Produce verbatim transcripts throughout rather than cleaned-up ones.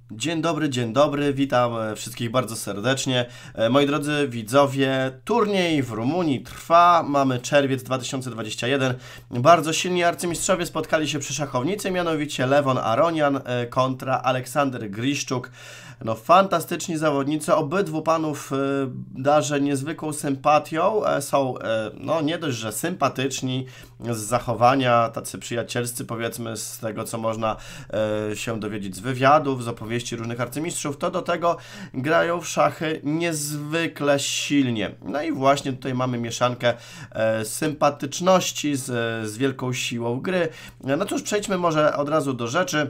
Dzień dobry, dzień dobry, witam wszystkich bardzo serdecznie. Moi drodzy widzowie, turniej w Rumunii trwa, mamy czerwiec dwa tysiące dwudziesty pierwszy. Bardzo silni arcymistrzowie spotkali się przy szachownicy, mianowicie Lewon Aronian kontra Aleksander Griszczuk. No fantastyczni zawodnicy, obydwu panów darzę niezwykłą sympatią, są no nie dość, że sympatyczni z zachowania, tacy przyjacielscy powiedzmy, z tego co można się dowiedzieć z wywiadów, z opowieści różnych arcymistrzów, to do tego grają w szachy niezwykle silnie. No i właśnie tutaj mamy mieszankę sympatyczności z, z wielką siłą gry. No cóż, przejdźmy może od razu do rzeczy.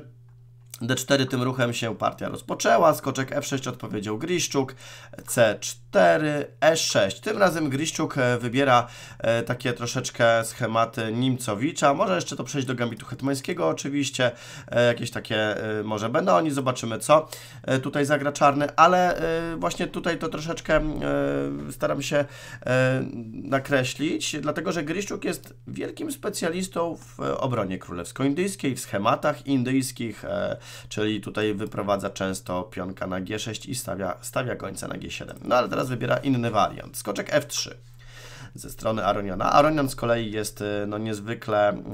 D cztery tym ruchem się partia rozpoczęła, skoczek F sześć odpowiedział Griszczuk, C cztery, E sześć. Tym razem Griszczuk wybiera e, takie troszeczkę schematy Nimcowicza, może jeszcze to przejść do gambitu hetmańskiego oczywiście, e, jakieś takie e, może będą oni, zobaczymy co e, tutaj zagra czarny, ale e, właśnie tutaj to troszeczkę e, staram się e, nakreślić, dlatego że Griszczuk jest wielkim specjalistą w obronie królewsko-indyjskiej, w schematach indyjskich, e, czyli tutaj wyprowadza często pionka na G sześć i stawia, stawia gońca na G siedem. No ale teraz wybiera inny wariant. Skoczek F trzy ze strony Aroniana. Aronian z kolei jest no, niezwykle e,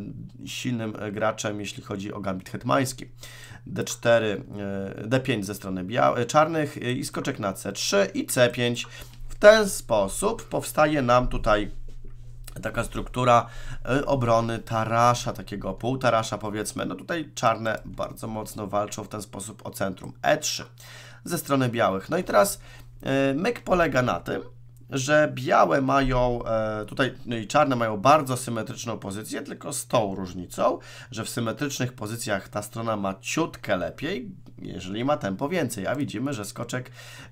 silnym graczem, jeśli chodzi o gambit hetmański. D cztery, e, D pięć ze strony czarnych i skoczek na C trzy i C pięć. W ten sposób powstaje nam tutaj taka struktura obrony tarasza, takiego półtarasza powiedzmy. No tutaj czarne bardzo mocno walczą w ten sposób o centrum. E trzy ze strony białych. No i teraz myk polega na tym, że białe mają, tutaj no i czarne mają bardzo symetryczną pozycję, tylko z tą różnicą, że w symetrycznych pozycjach ta strona ma ciutkę lepiej, jeżeli ma tempo więcej, a widzimy, że skoczek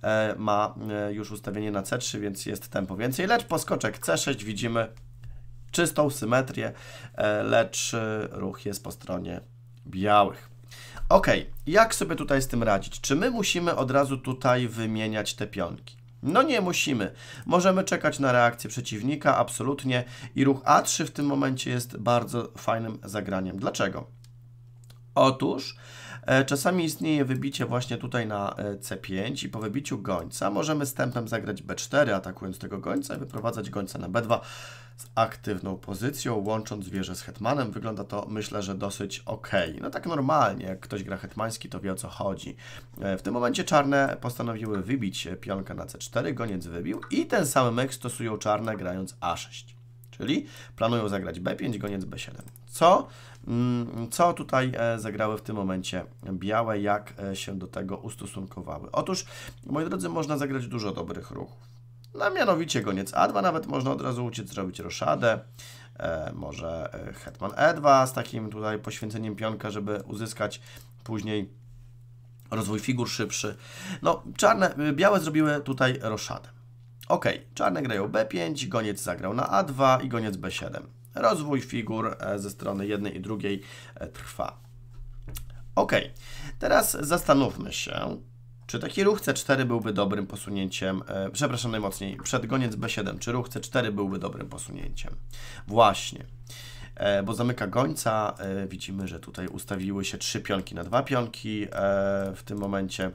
ma już ustawienie na C trzy, więc jest tempo więcej, lecz po skoczek C sześć widzimy czystą symetrię, lecz ruch jest po stronie białych. Ok, jak sobie tutaj z tym radzić? Czy my musimy od razu tutaj wymieniać te pionki? No nie musimy. Możemy czekać na reakcję przeciwnika, absolutnie. I ruch A trzy w tym momencie jest bardzo fajnym zagraniem. Dlaczego? Otóż e, czasami istnieje wybicie właśnie tutaj na e, C pięć i po wybiciu gońca możemy z tempem zagrać B cztery, atakując tego gońca i wyprowadzać gońca na B dwa z aktywną pozycją, łącząc wieżę z hetmanem. Wygląda to, myślę, że dosyć ok. No tak normalnie, jak ktoś gra hetmański, to wie o co chodzi. E, w tym momencie czarne postanowiły wybić pionka na C cztery, goniec wybił i ten sam myk stosują czarne grając A sześć. Czyli planują zagrać B pięć, goniec B siedem. Co, co tutaj zagrały w tym momencie białe, jak się do tego ustosunkowały? Otóż, moi drodzy, można zagrać dużo dobrych ruchów. No mianowicie goniec A dwa, nawet można od razu uciec, zrobić roszadę. E, może hetman E dwa z takim tutaj poświęceniem pionka, żeby uzyskać później rozwój figur szybszy. No, czarne, białe zrobiły tutaj roszadę. Ok, czarne grają B pięć, goniec zagrał na A dwa i goniec B siedem. Rozwój figur ze strony jednej i drugiej trwa. Ok, teraz zastanówmy się, czy taki ruch C cztery byłby dobrym posunięciem, e, przepraszam najmocniej, przed goniec B siedem, czy ruch C cztery byłby dobrym posunięciem? Właśnie, e, bo zamyka gońca, e, widzimy, że tutaj ustawiły się trzy pionki na dwa pionki e, w tym momencie.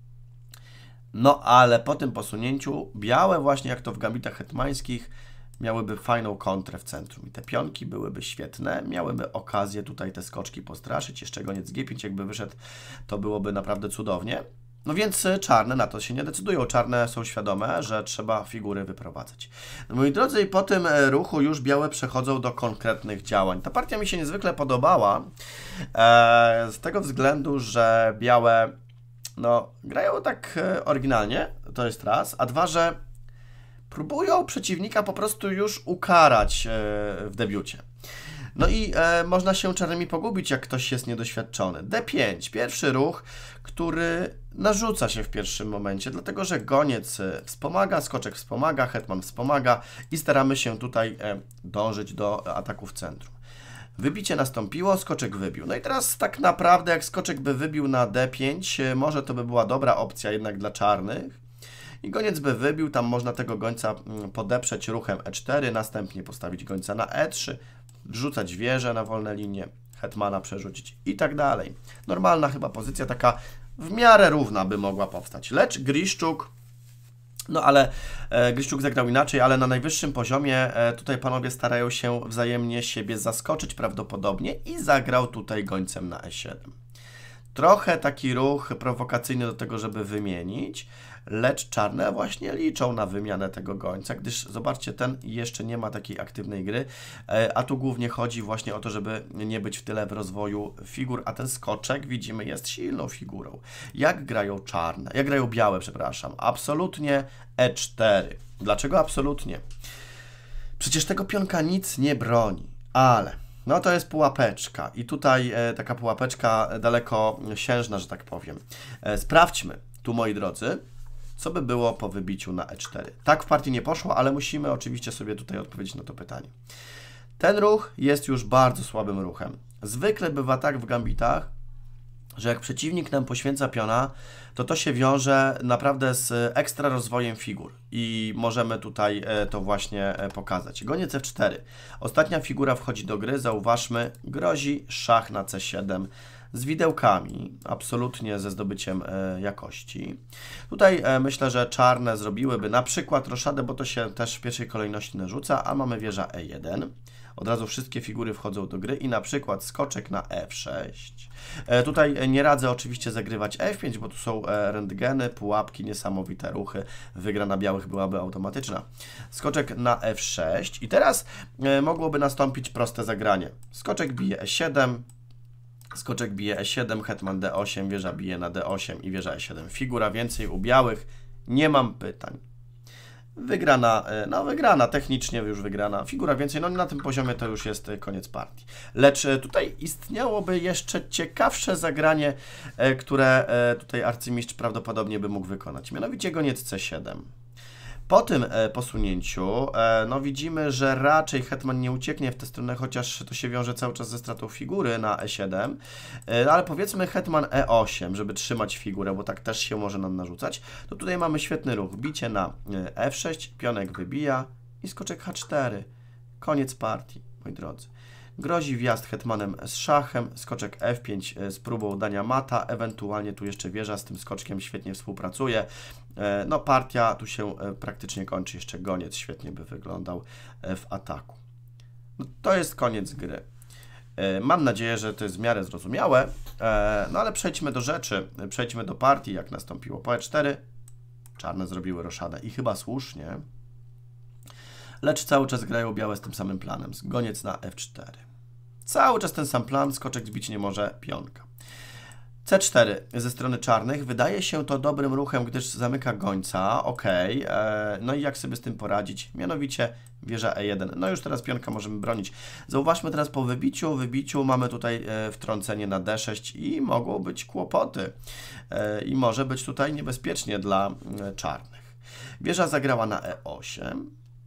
No ale po tym posunięciu białe właśnie jak to w gambitach hetmańskich miałyby fajną kontrę w centrum i te pionki byłyby świetne, miałyby okazję tutaj te skoczki postraszyć, jeszcze goniec G pięć jakby wyszedł, to byłoby naprawdę cudownie. No więc czarne na to się nie decydują, czarne są świadome, że trzeba figury wyprowadzać. No, moi drodzy, i po tym ruchu już białe przechodzą do konkretnych działań. Ta partia mi się niezwykle podobała, e, z tego względu, że białe no, grają tak oryginalnie, to jest raz, a dwa, że próbują przeciwnika po prostu już ukarać w debiucie. No i e, można się czarnymi pogubić, jak ktoś jest niedoświadczony. D pięć, pierwszy ruch, który narzuca się w pierwszym momencie, dlatego że goniec wspomaga, skoczek wspomaga, hetman wspomaga i staramy się tutaj e, dążyć do ataku w centrum. Wybicie nastąpiło, skoczek wybił. No i teraz tak naprawdę jak skoczek by wybił na D pięć, może to by była dobra opcja jednak dla czarnych. I goniec by wybił, tam można tego gońca podeprzeć ruchem E cztery, następnie postawić gońca na E trzy, wrzucać wieżę na wolne linie, hetmana przerzucić i tak dalej. Normalna chyba pozycja, taka w miarę równa by mogła powstać. Lecz Griszczuk, no ale e, Griszczuk zagrał inaczej, ale na najwyższym poziomie e, tutaj panowie starają się wzajemnie siebie zaskoczyć prawdopodobnie i zagrał tutaj gońcem na e siedem. Trochę taki ruch prowokacyjny do tego, żeby wymienić, lecz czarne właśnie liczą na wymianę tego gońca, gdyż zobaczcie, ten jeszcze nie ma takiej aktywnej gry, a tu głównie chodzi właśnie o to, żeby nie być w tyle w rozwoju figur, a ten skoczek, widzimy, jest silną figurą. Jak grają czarne, jak grają białe, przepraszam, absolutnie e cztery. Dlaczego absolutnie? Przecież tego pionka nic nie broni, ale... No to jest pułapeczka i tutaj e, taka pułapeczka dalekosiężna, że tak powiem. E, sprawdźmy tu, moi drodzy, co by było po wybiciu na e cztery. Tak w partii nie poszło, ale musimy oczywiście sobie tutaj odpowiedzieć na to pytanie. Ten ruch jest już bardzo słabym ruchem. Zwykle bywa tak w gambitach, że jak przeciwnik nam poświęca piona, to to się wiąże naprawdę z ekstra rozwojem figur i możemy tutaj to właśnie pokazać. Goniec f cztery. Ostatnia figura wchodzi do gry, zauważmy, grozi szach na c siedem z widełkami, absolutnie ze zdobyciem jakości. Tutaj myślę, że czarne zrobiłyby na przykład roszadę, bo to się też w pierwszej kolejności narzuca, a mamy wieża e jeden. Od razu wszystkie figury wchodzą do gry i na przykład skoczek na f sześć. E, tutaj nie radzę oczywiście zagrywać f pięć, bo tu są e, rentgeny, pułapki, niesamowite ruchy. Wygrana białych byłaby automatyczna. Skoczek na f sześć i teraz e, mogłoby nastąpić proste zagranie. Skoczek bije e siedem, skoczek bije e siedem, hetman d osiem, wieża bije na d osiem i wieża e siedem. Figura więcej u białych, nie mam pytań. Wygrana, no wygrana, technicznie już wygrana. Figura więcej, no na tym poziomie to już jest koniec partii. Lecz tutaj istniałoby jeszcze ciekawsze zagranie, które tutaj arcymistrz prawdopodobnie by mógł wykonać. Mianowicie goniec c siedem. Po tym posunięciu, no widzimy, że raczej hetman nie ucieknie w tę stronę, chociaż to się wiąże cały czas ze stratą figury na e siedem, ale powiedzmy hetman e osiem, żeby trzymać figurę, bo tak też się może nam narzucać, to tutaj mamy świetny ruch, bicie na f sześć, pionek wybija i skoczek h cztery. Koniec partii, moi drodzy. Grozi wjazd hetmanem z szachem, skoczek f pięć z próbą dania mata, ewentualnie tu jeszcze wieża z tym skoczkiem świetnie współpracuje. No partia tu się praktycznie kończy, jeszcze goniec świetnie by wyglądał w ataku. No, to jest koniec gry. Mam nadzieję, że to jest w miarę zrozumiałe, no ale przejdźmy do rzeczy, przejdźmy do partii, jak nastąpiło po e cztery. Czarne zrobiły roszadę i chyba słusznie. Lecz cały czas grają białe z tym samym planem. Goniec na f cztery. Cały czas ten sam plan, skoczek zbić nie może pionka. c cztery ze strony czarnych. Wydaje się to dobrym ruchem, gdyż zamyka gońca. Ok. E, no i jak sobie z tym poradzić? Mianowicie wieża e jeden. No już teraz pionka możemy bronić. Zauważmy teraz po wybiciu. wybiciu mamy tutaj e, wtrącenie na d sześć i mogą być kłopoty. E, I może być tutaj niebezpiecznie dla e, czarnych. Wieża zagrała na e osiem.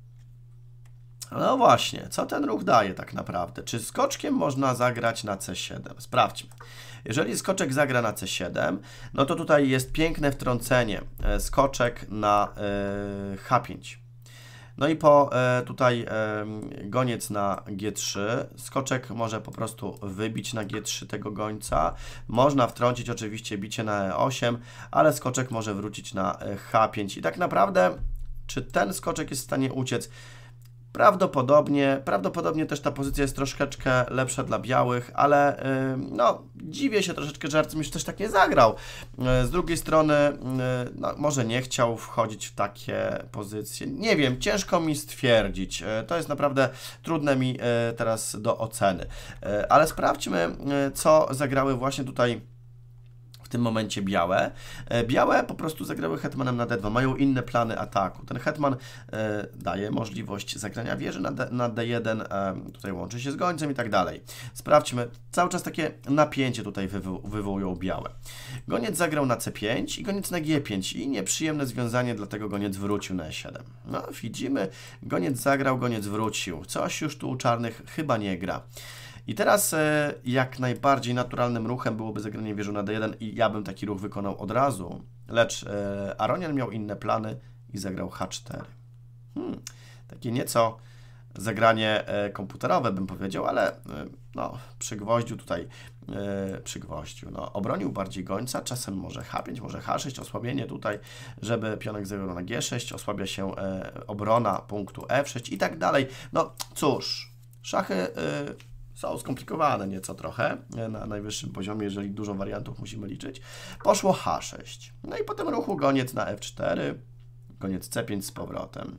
No właśnie, co ten ruch daje tak naprawdę? Czy skoczkiem można zagrać na c siedem? Sprawdźmy. Jeżeli skoczek zagra na c siedem, no to tutaj jest piękne wtrącenie. Skoczek na y, h pięć. No i po y, tutaj y, goniec na g trzy. Skoczek może po prostu wybić na g trzy tego gońca. Można wtrącić oczywiście bicie na e osiem, ale skoczek może wrócić na h pięć. I tak naprawdę, czy ten skoczek jest w stanie uciec? Prawdopodobnie, prawdopodobnie też ta pozycja jest troszeczkę lepsza dla białych, ale yy, no, dziwię się troszeczkę, że arcymistrz też tak nie zagrał. Yy, z drugiej strony, yy, no, może nie chciał wchodzić w takie pozycje. Nie wiem, ciężko mi stwierdzić. Yy, to jest naprawdę trudne mi yy, teraz do oceny. Yy, ale sprawdźmy, yy, co zagrały właśnie tutaj w tym momencie białe. Białe po prostu zagrały hetmanem na d dwa, mają inne plany ataku. Ten hetman e, daje możliwość zagrania wieży na, d, na d jeden, e, tutaj łączy się z gońcem i tak dalej. Sprawdźmy, cały czas takie napięcie tutaj wywo wywołują białe. Goniec zagrał na c pięć i goniec na g pięć i nieprzyjemne związanie, dlatego goniec wrócił na e siedem. No widzimy, goniec zagrał, goniec wrócił. Coś już tu u czarnych chyba nie gra. I teraz e, jak najbardziej naturalnym ruchem byłoby zagranie wieżą na d jeden i ja bym taki ruch wykonał od razu, lecz e, Aronian miał inne plany i zagrał h cztery. Hmm, takie nieco zagranie e, komputerowe bym powiedział, ale e, no, przygwoździł tutaj, yy, przygwoździł, no, obronił bardziej gońca, czasem może H pięć, może H sześć, osłabienie tutaj, żeby pionek zagrał na G sześć, osłabia się yy, obrona punktu F sześć i tak dalej. No cóż, szachy yy, są skomplikowane nieco trochę na najwyższym poziomie, jeżeli dużo wariantów musimy liczyć. Poszło H sześć, no i potem ruchu goniec na F cztery, goniec C pięć z powrotem.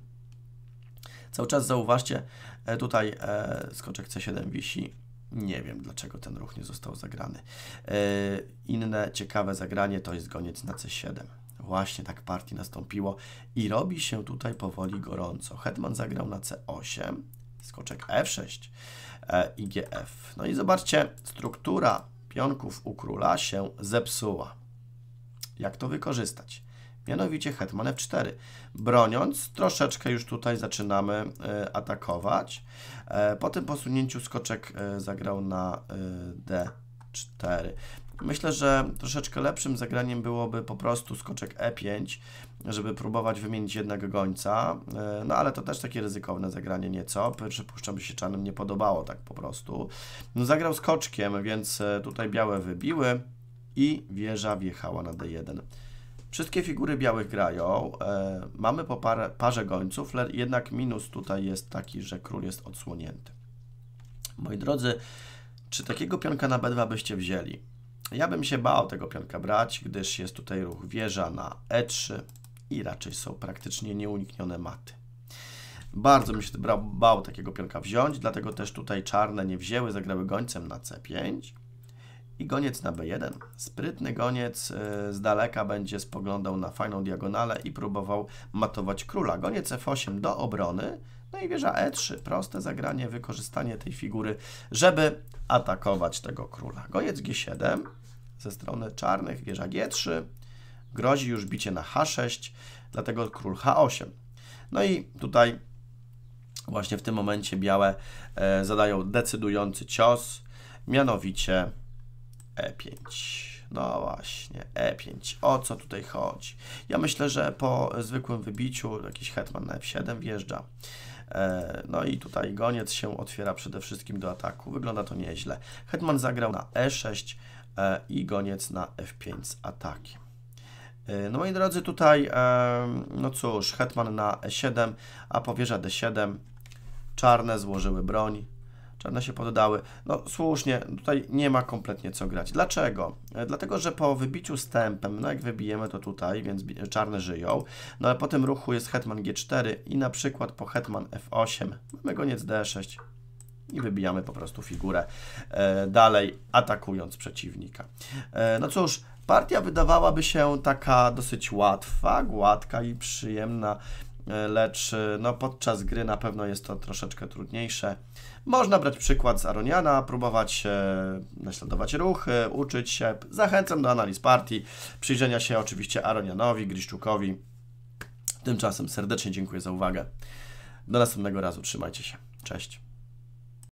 Cały czas zauważcie, tutaj e, skoczek C siedem wisi. Nie wiem, dlaczego ten ruch nie został zagrany. E, inne ciekawe zagranie to jest goniec na C siedem. Właśnie tak partii nastąpiło i robi się tutaj powoli gorąco. Hetman zagrał na C osiem, skoczek F sześć e, i G F. No i zobaczcie, struktura pionków u króla się zepsuła. Jak to wykorzystać? Mianowicie hetman F cztery. Broniąc, troszeczkę już tutaj zaczynamy y, atakować. E, po tym posunięciu skoczek y, zagrał na y, D cztery. Myślę, że troszeczkę lepszym zagraniem byłoby po prostu skoczek E pięć, żeby próbować wymienić jednak gońca. E, no ale to też takie ryzykowne zagranie nieco. Przypuszczam, że się czarnym nie podobało tak po prostu. No, zagrał skoczkiem, więc tutaj białe wybiły i wieża wjechała na D jeden. Wszystkie figury białych grają, e, mamy po parę, parze gońców, jednak minus tutaj jest taki, że król jest odsłonięty. Moi drodzy, czy takiego pionka na B dwa byście wzięli? Ja bym się bał tego pionka brać, gdyż jest tutaj ruch wieża na E trzy i raczej są praktycznie nieuniknione maty. Bardzo bym się bał, bał takiego pionka wziąć, dlatego też tutaj czarne nie wzięły, zagrały gońcem na C pięć. I goniec na B jeden. Sprytny goniec y, z daleka będzie spoglądał na fajną diagonalę i próbował matować króla. Goniec F osiem do obrony, no i wieża E trzy. Proste zagranie, wykorzystanie tej figury, żeby atakować tego króla. Goniec G siedem ze strony czarnych, wieża G trzy. Grozi już bicie na H sześć, dlatego król H osiem. No i tutaj właśnie w tym momencie białe e, zadają decydujący cios, mianowicie E pięć. No właśnie, E pięć. O co tutaj chodzi? Ja myślę, że po zwykłym wybiciu jakiś hetman na F siedem wjeżdża. E, no i tutaj goniec się otwiera przede wszystkim do ataku. Wygląda to nieźle. Hetman zagrał na E sześć e, i goniec na F pięć z atakiem. E, no moi drodzy, tutaj, e, no cóż, hetman na E siedem, a po wieża D siedem czarne złożyły broń. Czarne się poddały. No słusznie, tutaj nie ma kompletnie co grać. Dlaczego? Dlatego, że po wybiciu stępem, no jak wybijemy to tutaj, więc czarne żyją, no ale po tym ruchu jest hetman G cztery i na przykład po hetman F osiem mamy goniec D sześć i wybijamy po prostu figurę e, dalej, atakując przeciwnika. E, no cóż, partia wydawałaby się taka dosyć łatwa, gładka i przyjemna, lecz no, podczas gry na pewno jest to troszeczkę trudniejsze. Można brać przykład z Aroniana, próbować e, naśladować ruchy, uczyć się. Zachęcam do analiz partii, przyjrzenia się oczywiście Aronianowi, Griszczukowi. Tymczasem serdecznie dziękuję za uwagę. Do następnego razu, trzymajcie się. Cześć.